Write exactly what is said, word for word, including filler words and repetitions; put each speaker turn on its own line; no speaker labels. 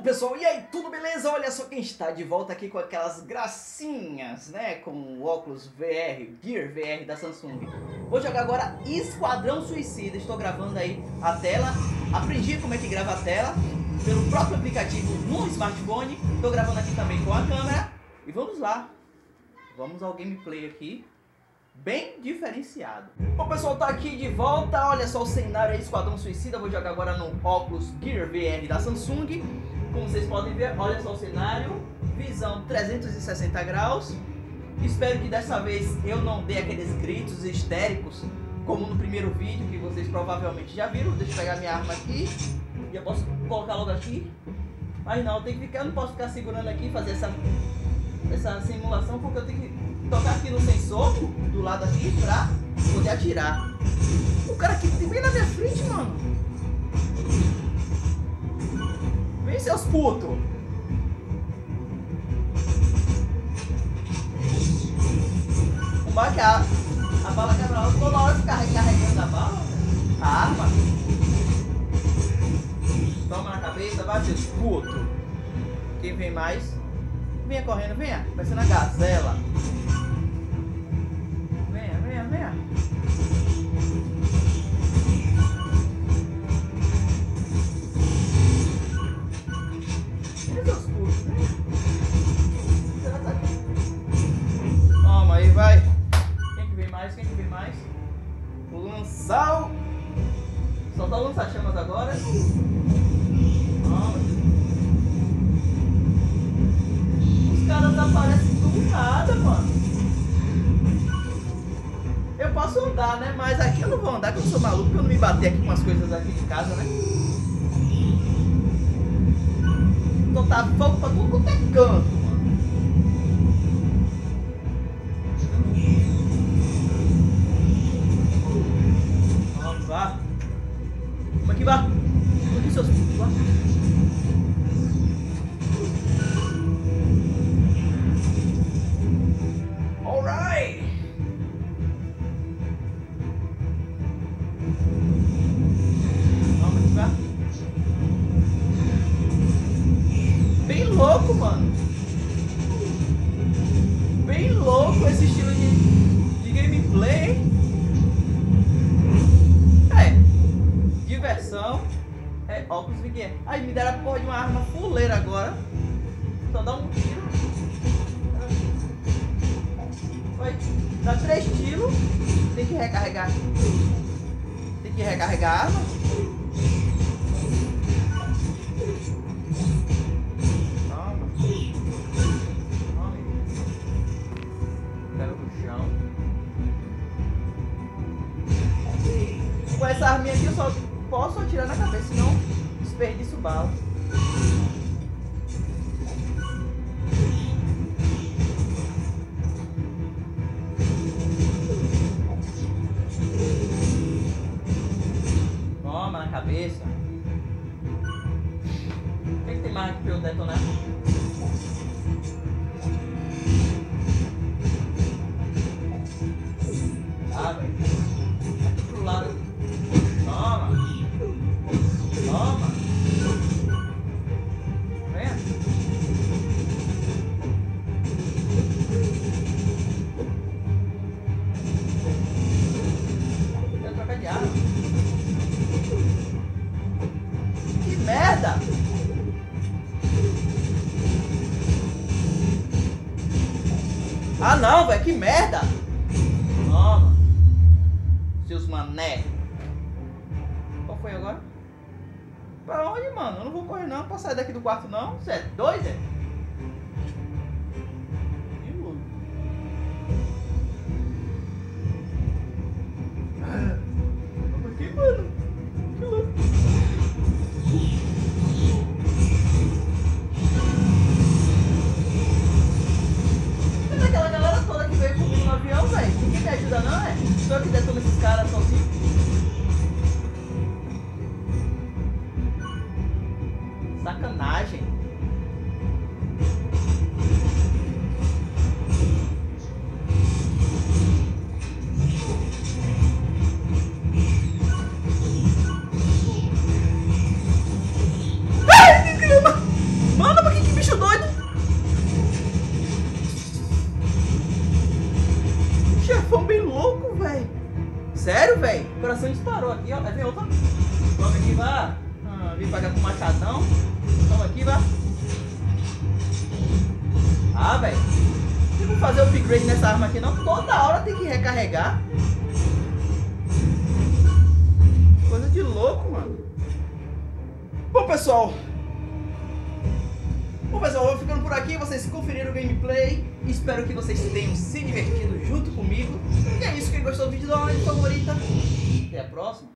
Pessoal, e aí, tudo beleza? Olha só quem está de volta aqui com aquelas gracinhas, né? Com o óculos V R, Gear V R da Samsung. Vou jogar agora Esquadrão Suicida. Estou gravando aí a tela. Aprendi como é que grava a tela pelo próprio aplicativo no smartphone. Estou gravando aqui também com a câmera. E vamos lá. Vamos ao gameplay aqui. Bem diferenciado. Bom, pessoal, tá aqui de volta. Olha só o cenário aí, Esquadrão Suicida. Vou jogar agora no óculos Gear V R da Samsung. Como vocês podem ver, olha só o cenário, visão trezentos e sessenta graus. Espero que dessa vez eu não dê aqueles gritos histéricos como no primeiro vídeo que vocês provavelmente já viram. Deixa eu pegar minha arma aqui e eu posso colocar logo aqui. Mas não, eu tenho que ficar, eu não posso ficar segurando aqui e fazer essa, essa simulação, porque eu tenho que tocar aqui no sensor do lado aqui pra poder atirar. O cara aqui tem bem na minha frente, mano. Vem, seus putos! O mal que a, a bala quebra lá, toda hora fica carregando a bala, a arma. Toma na cabeça, vai, seus putos! Quem vem mais? Venha correndo, venha, parecendo a gazela. Venha, venha, venha. Toma aí, vai. Quem que vem mais? Quem que vem mais? O lançal. Soltar o lança-chamas agora. Toma. Os caras aparecem do nada, mano. Eu posso andar, né? Mas aqui eu não vou andar, porque eu sou maluco, pra eu não me bater aqui com as coisas aqui de casa, né? Então tá fogo pra tudo quanto é canto, mano. Vamos lá. Vamos aqui, vá. Vamos aqui, seus putos, vá. Alright. Vamos aqui, vá. Bem louco, mano. Bem louco esse estilo de, de gameplay. É. Diversão. É óculos V R. Aí me deram a porra de uma arma fuleira agora. Só dá um tiro. Vai. Dá três tiros. Tem que recarregar. Tem que recarregar a arma. Com essa arminha aqui eu só posso atirar na cabeça, senão desperdiço bala. Toma na cabeça. O que, é que tem mais aqui pra eu detonar? Ah, velho. Pro lado. Toma! Toma! Venha! Quero trocar de arma. Que merda! Ah não, velho, que merda! Toma! Seus mané! Qual foi agora? Pra onde, mano? Eu não vou correr não, pra sair daqui do quarto não. Você é doido, é? Que louco. Vamos aqui, mano. Que louco. Cadê aquela galera toda que veio comigo no avião, velho? Ninguém me ajuda não, é? Só que detona esses caras sozinhos. Sacanagem. Ai, que grama! Sério, velho? O coração disparou aqui, ó. Aí vem outra. Toma aqui, vá. Ah, vim pagar com machadão. Toma aqui, vá. Ah, velho. Não vou fazer upgrade nessa arma aqui não. Toda hora tem que recarregar. Coisa de louco, mano. Bom, pessoal. Bom, pessoal, eu vou ficando por aqui. Vocês conferiram o gameplay. Espero que vocês tenham se divertido junto comigo. E é isso. Quem gostou do vídeo, dá uma like favorita. Até a próxima.